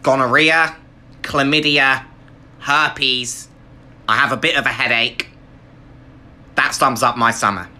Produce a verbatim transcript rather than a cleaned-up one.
gonorrhea, chlamydia, herpes. I have a bit of a headache. That sums up my summer.